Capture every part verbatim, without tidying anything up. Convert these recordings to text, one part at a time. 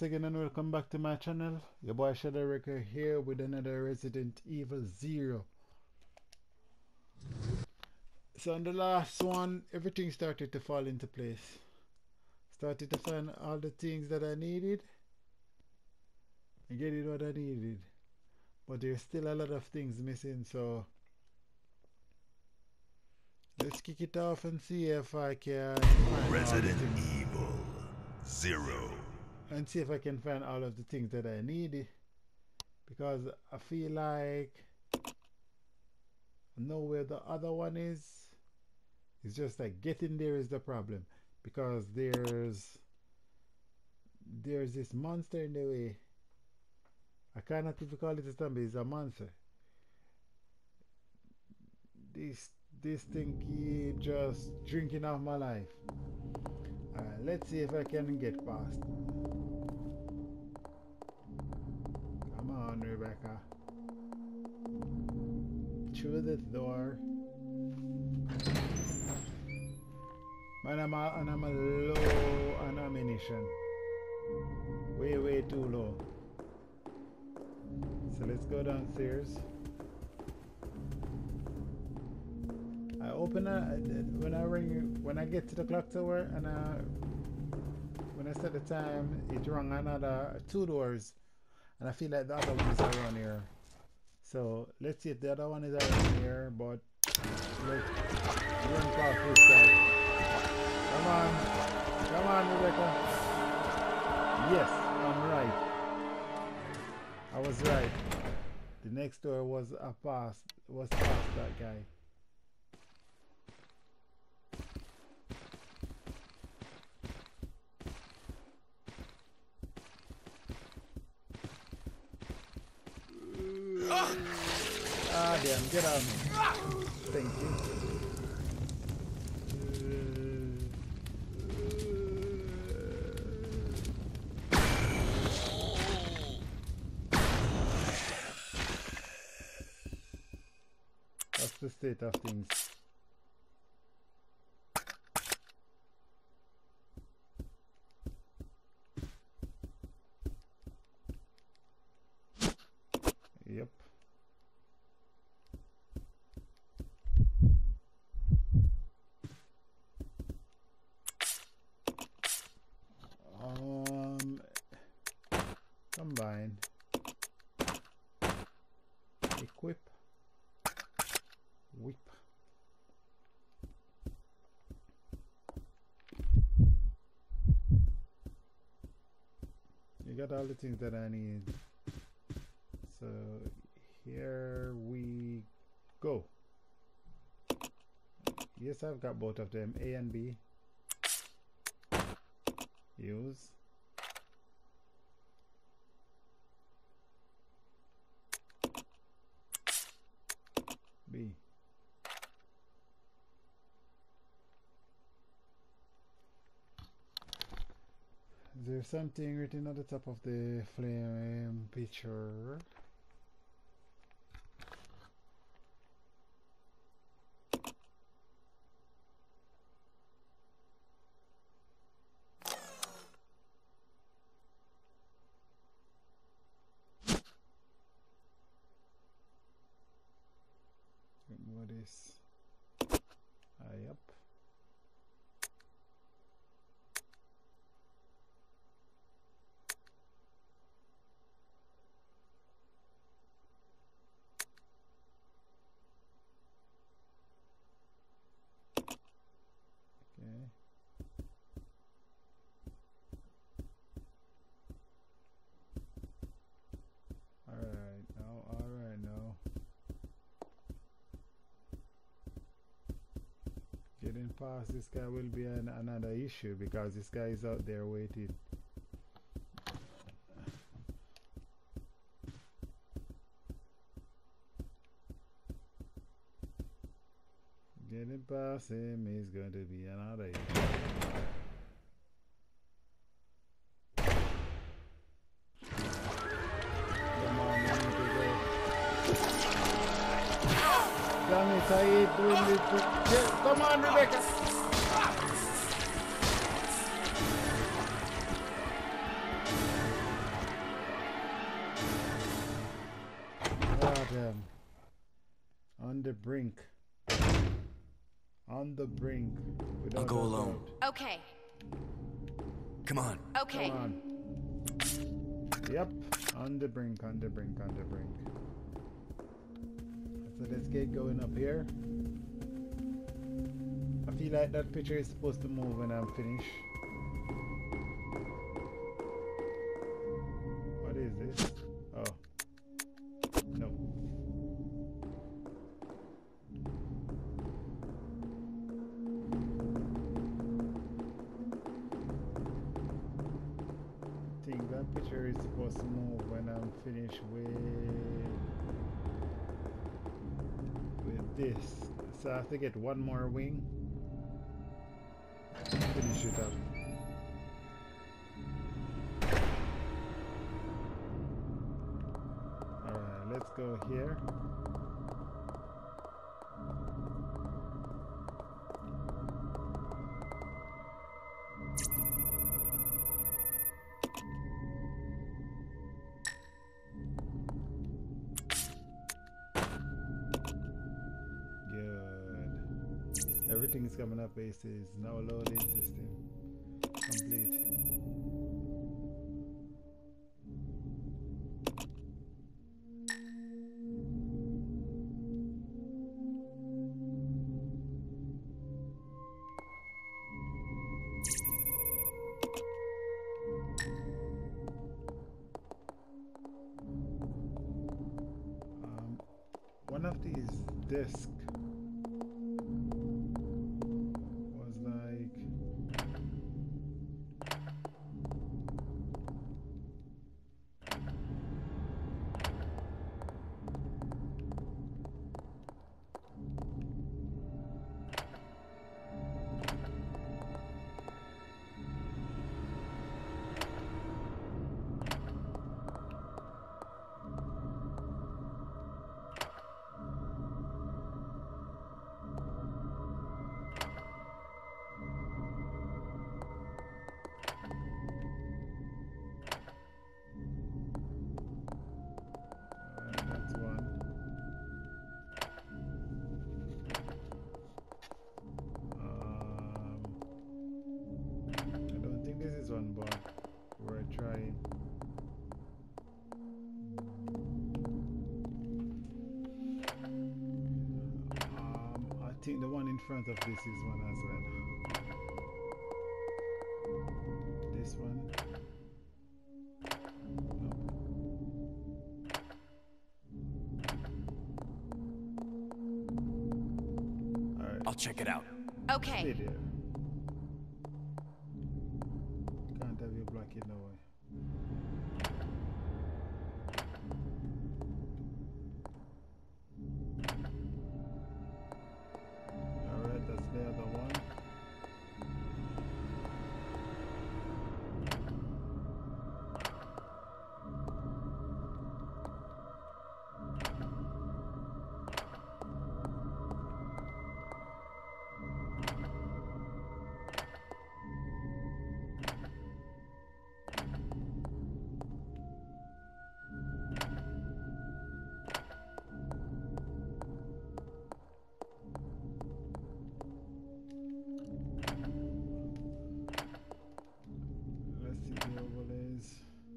once again and welcome back to my channel. Your boy Shadow Wrecker here with another Resident Evil Zero. So on the last one, everything started to fall into place. Started to find all the things that I needed. I get it what I needed. But there's still a lot of things missing, so let's kick it off and see if I can find Resident Evil Zero. And see if I can find all of the things that I need, because I feel like I know where the other one is. It's just like getting there is the problem, because there's there's this monster in the way. I cannot even call it a zombie, it's a monster. This this thing keep just drinking off my life. Alright, let's see if I can get past. Come on, Rebecca. Through the door. Man, I'm a, and I'm a low on ammunition. Way, way too low. So let's go downstairs. I open a, when I ring, when I get to the clock tower, and I, when I set the time, it rang another two doors, and I feel like the other one is around here. So let's see if the other one is around here, but let's run past this guy. Come on, come on, Rebecca. Yes, I'm right. I was right. The next door was a pass, was past that guy. Ah, damn, get on me. Thank you. That's the state of things. Yep. Um, combine, equip, whip. You got all the things that I need. So here we go. Yes, I've got both of them, A and B. Use. B. There's something written at the top of the flame picture. What is? Ah, yep. Okay. All right now. All right now. Getting past this guy will be an, another issue, because this guy is out there waiting. Getting past him is going to be another issue. Come on, I need to go. Damn it, I hate doing this. Yes, come on, Rebecca. Oh, damn. On the brink. On the brink. I'll go alone. Doubt. Okay. Come on. Okay. Come on. Yep. On the brink, on the brink, on the brink. So let's get going up here. I feel like that picture is supposed to move when I'm finished. What is this? Oh. No. I think that picture is supposed to move when I'm finished with with this. So I have to get one more wing. Finish it up. Alright, let's go here. Good. Everything's coming up. Bases now loading system complete. Um, one of these discs was like one, but we're trying. Um, I think the one in front of this is one as well. This one. No. All right. I'll check it out. Okay. Stay there. Can't have you block it, no way. Alright, that's the other one. Let's see the overlays.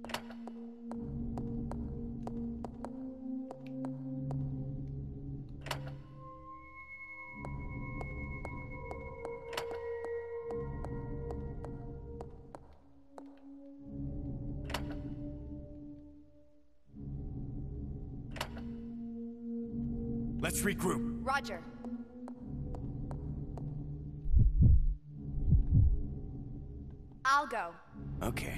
Let's regroup. Roger. I'll go. Okay.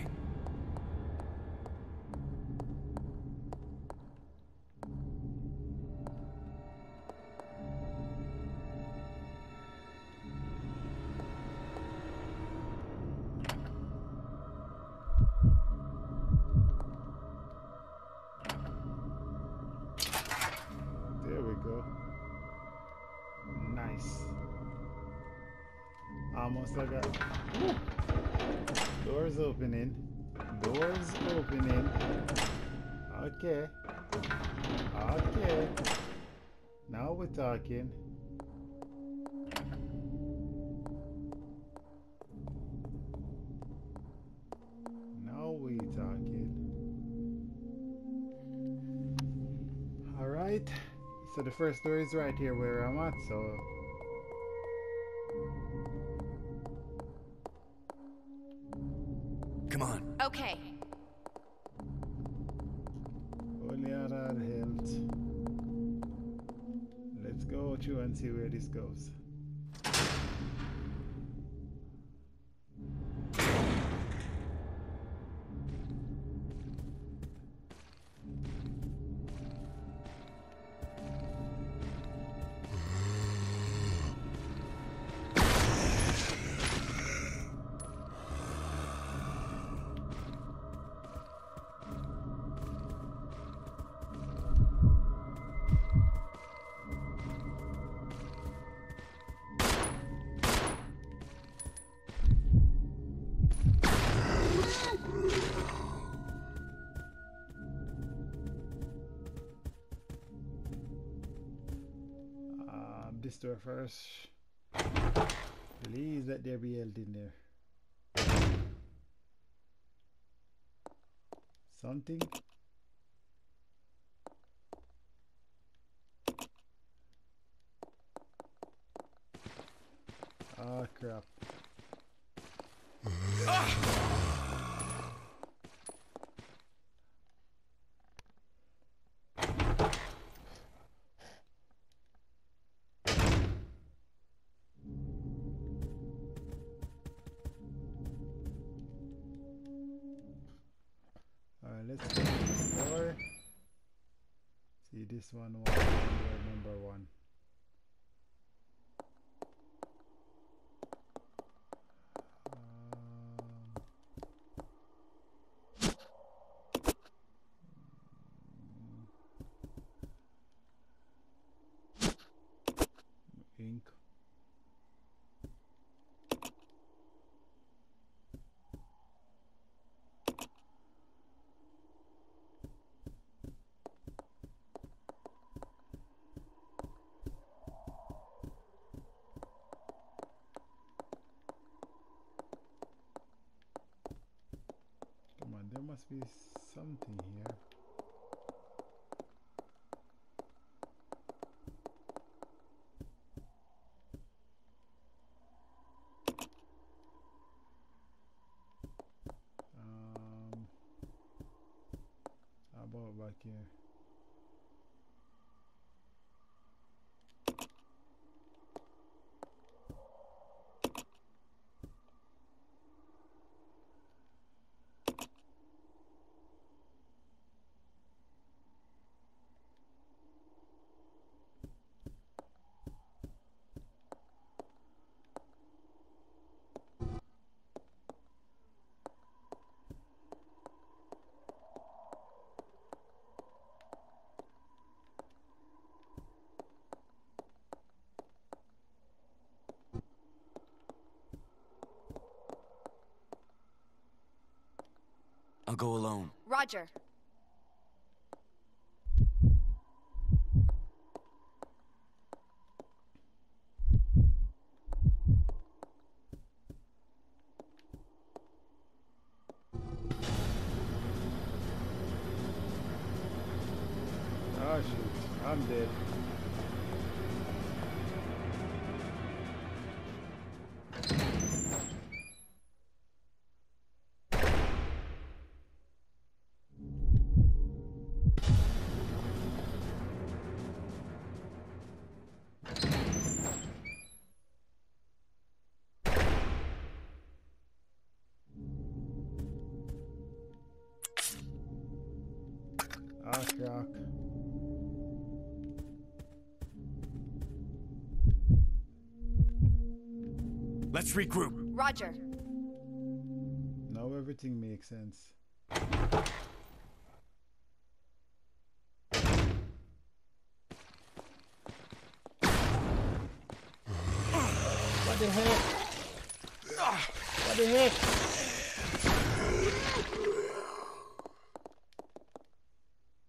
There we go. Nice. Almost like a Woo. Doors opening. Doors opening. Okay. Okay. Now we're talking. Now we're talking. Alright. So the first door is right here where I'm at, so Come on. Okay. only out of health. Let's go through and see where this goes. This door first. Please let there be held in there. Something. Ah, crap. Let's go to the door. See this one, one number, number one. Um, ink. There must be something here. Um, how about back here? I'll go alone. Roger. Oh shoot, I'm dead. Ah, crock. Let's regroup. Roger. Now everything makes sense. What the heck? What the heck?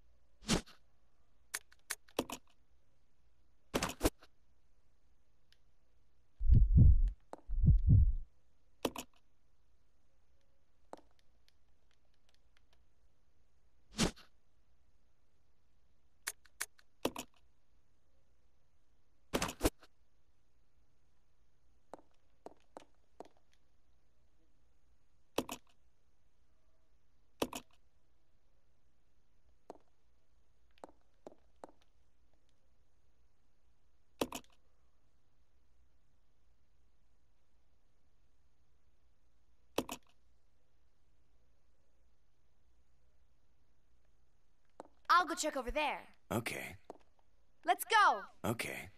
I'll go check over there. Okay. Let's go. Okay.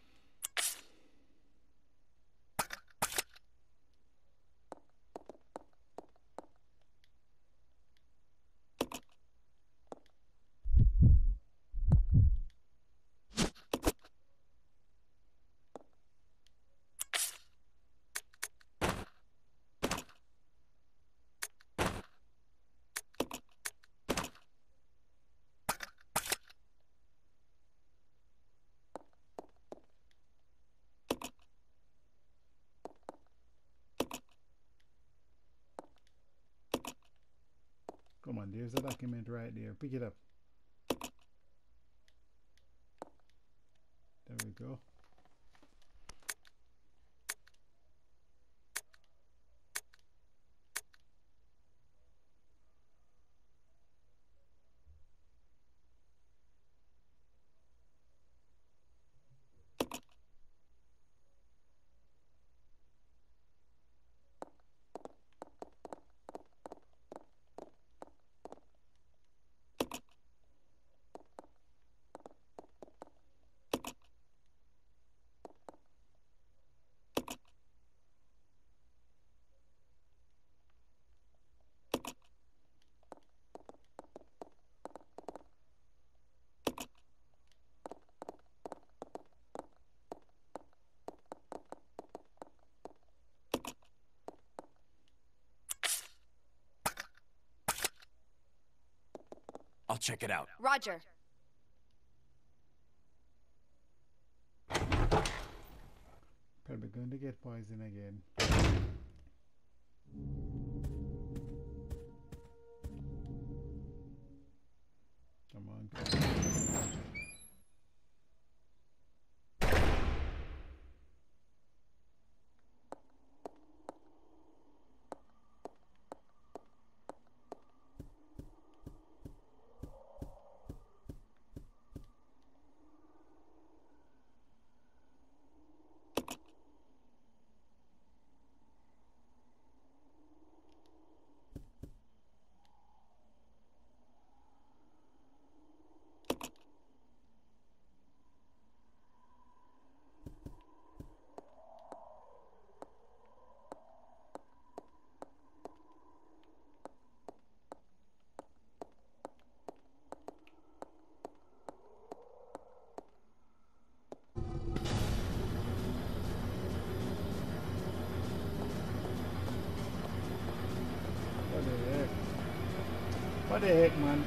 Come on, there's a document right there. Pick it up. There we go. I'll check it out. Roger. Probably going to get poison again. Come on. Come on. What the heck? What the heck, man?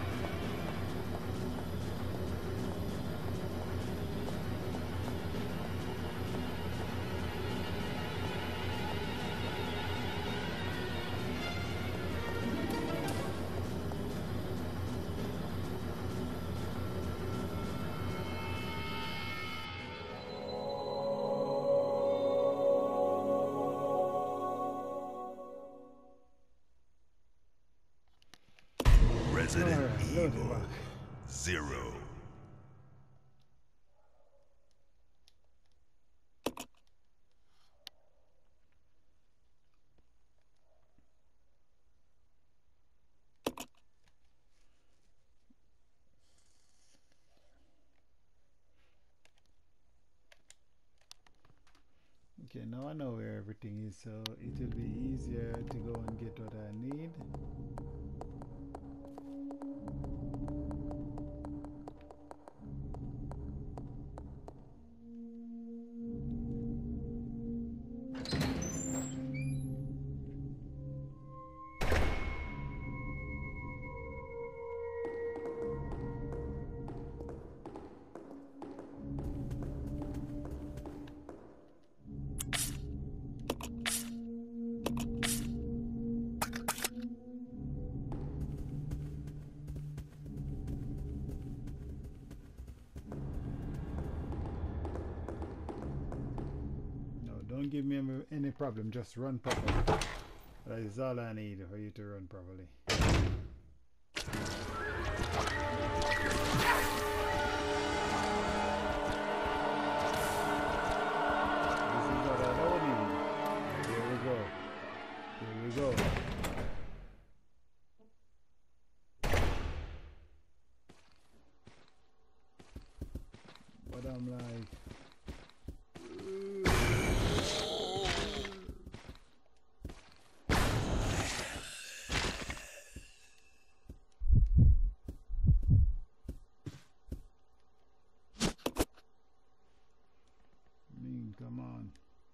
Resident Alright, load it Evil back. Zero. Okay, now I know where everything is, so it will be easier to go and get what I need. Don't give me any- any problem, just run properly. That is all I need for you to run properly. This is what I don't need. Here we go. Here we go. But I'm like, I mean, come on.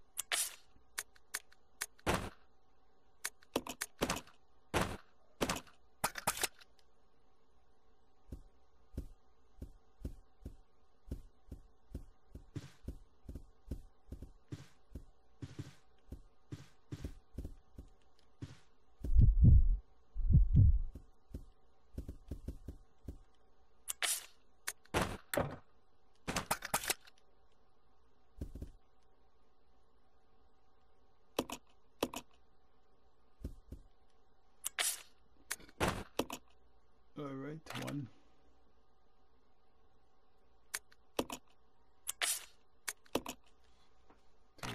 All right, one. Two.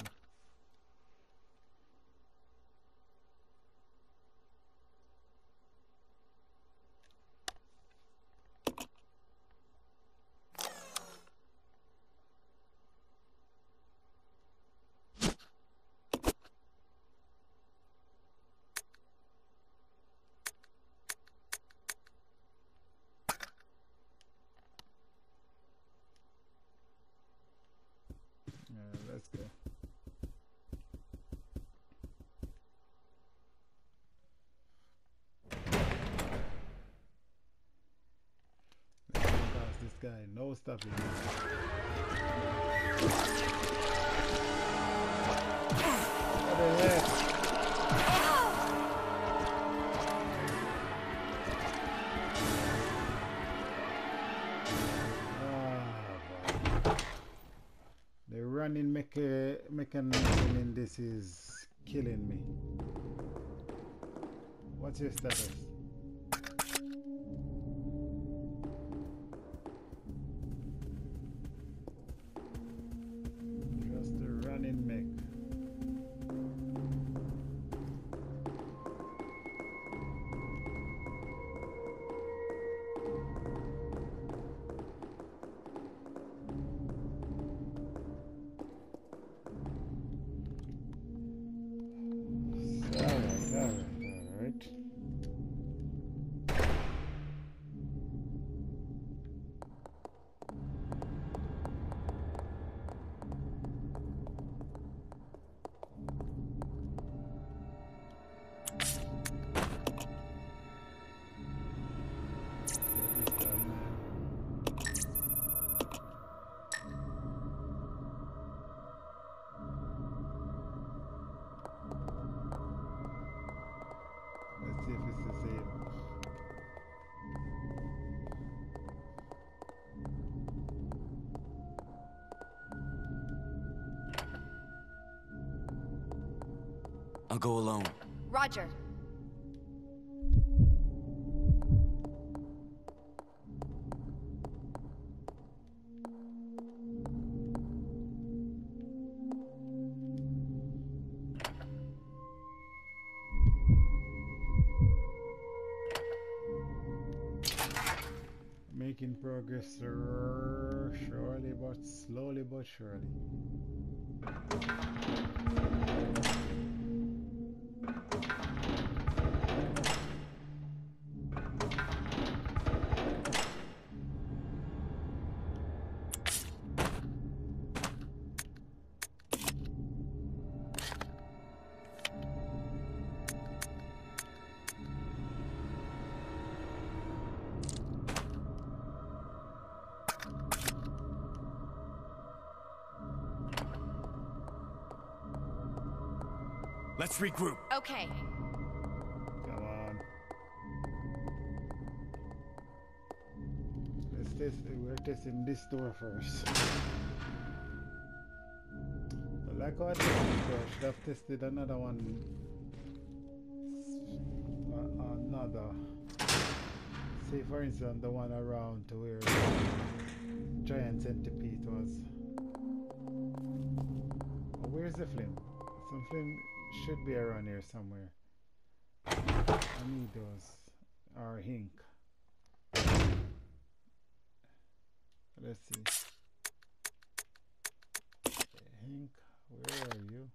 Yeah, let's go. Let's go past this guy. No stopping. What the heck? The running mecha mechanism in this is killing me. What's your status? Just a running mech. Alright, alright, alright. Let's see if it's the same. I'll go alone. Roger. Making progress, sir. Surely but slowly but surely. Let's regroup. Okay. Come on. Let's test. We're testing this door first. But like I tested before, I should have tested another one. Uh, another. Say for instance, the one around to where giant centipede was. Oh, where's the flame? Some flame should be around here somewhere. I need those. Or ink. Let's see. Where are you?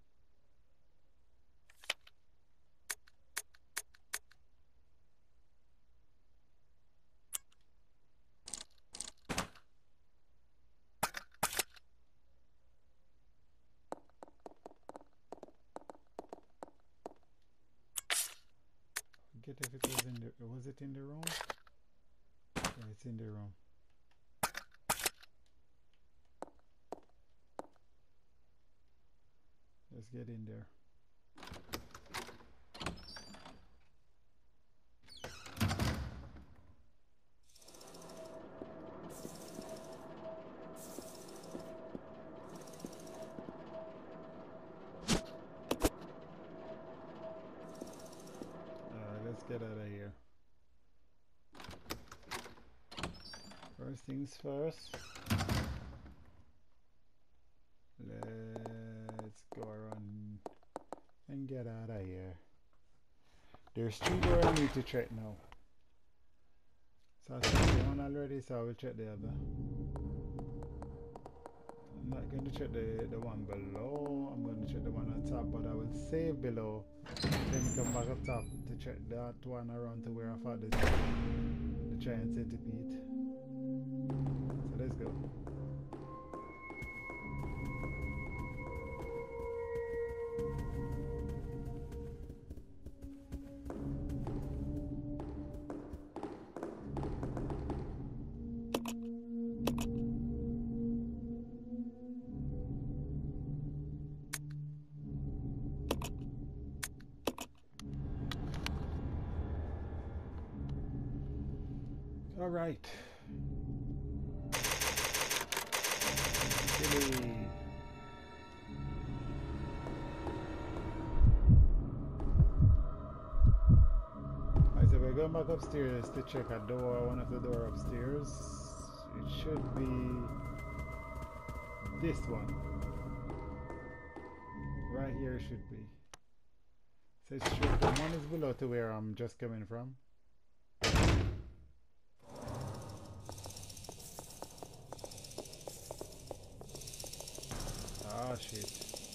Forget if it was in the, was it in the room? Yeah, it's in the room. Let's get in there. Alright, let's get out of here. First things first. Let's go around and get out of here. There's two doors I need to check now. So I checked the one already, so I will check the other. I'm not going to check the, the one below. I'm going to check the one on top, but I will save below. Then come back up top to check that one around to where I found the, the giant centipede. So let's go. All right. Billy. Alright, so we're going back upstairs to check a door, one of the door upstairs. It should be this one. Right here it should be. So it should, the one is below to where I'm just coming from. Ah, shit.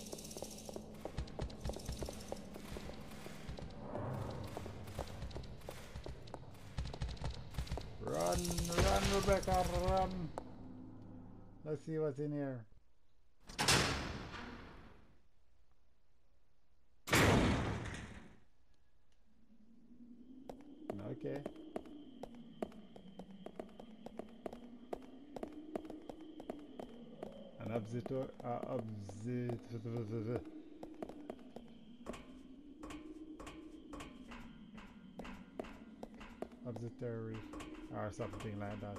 Run, run, Rebecca, run. Let's see what's in here. Okay. An observatory. Uh, observatory. Observatory. Or something like that.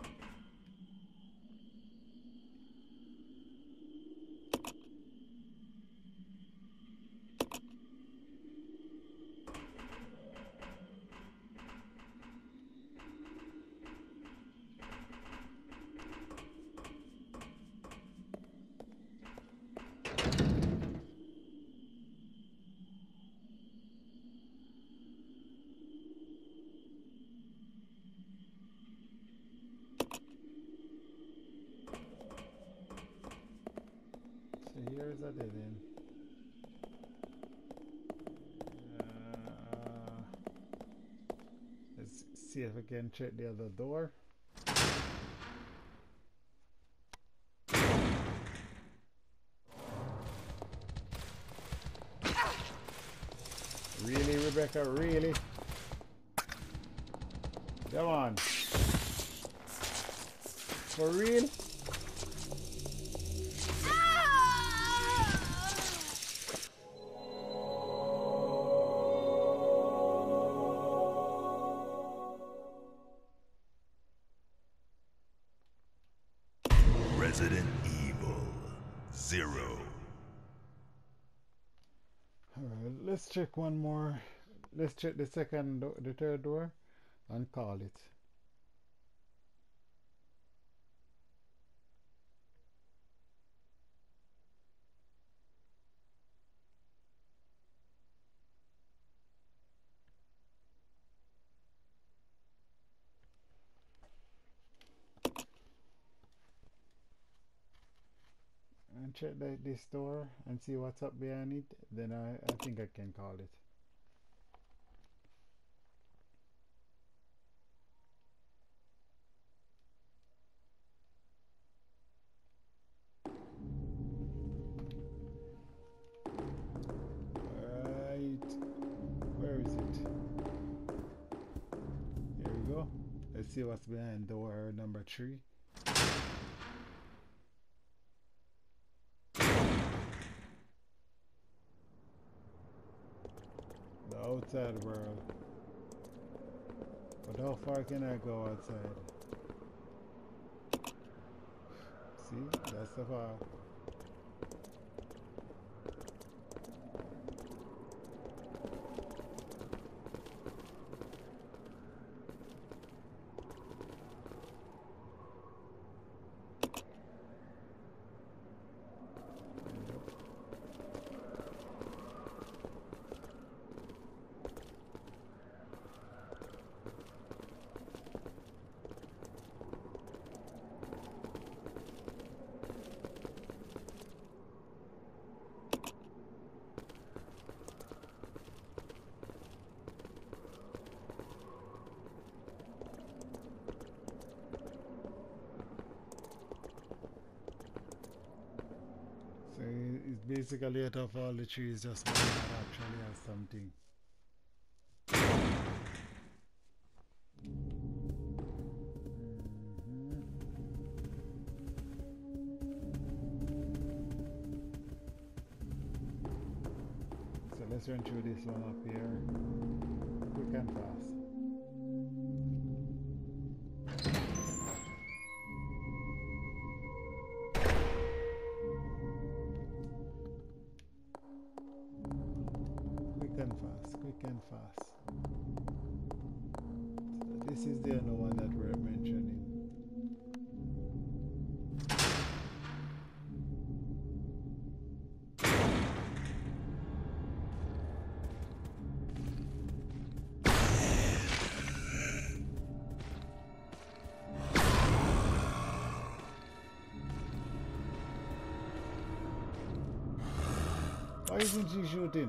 Here's a dead end. Uh, let's see if we can check the other door. Really, Rebecca? Really? Come on. For real? Resident Evil Zero. Alright, let's check one more. Let's check the second, do the third door and call it. check the, this door and see what's up behind it, then I, I think I can call it. Right. Where is it? Here we go. Let's see what's behind door number three. The outside world. But how far can I go outside? See, that's the far. It's basically out of all the trees, just one that actually has something. Mm-hmm. So let's run through this one up here, quick and fast. Quick and fast, quick and fast. So this is the other one that we're mentioning. Why isn't she shooting?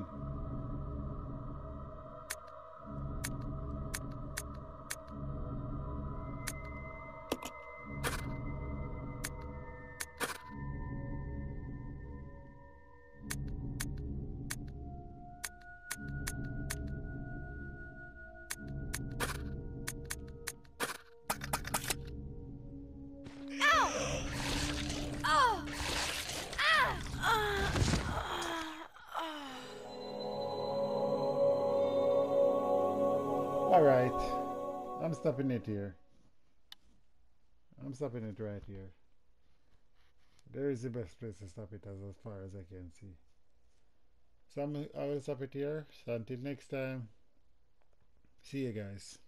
Alright, I'm stopping it here. I'm stopping it right here. There is the best place to stop it as, as far as I can see. So I'm, I will stop it here. So until next time, see you guys.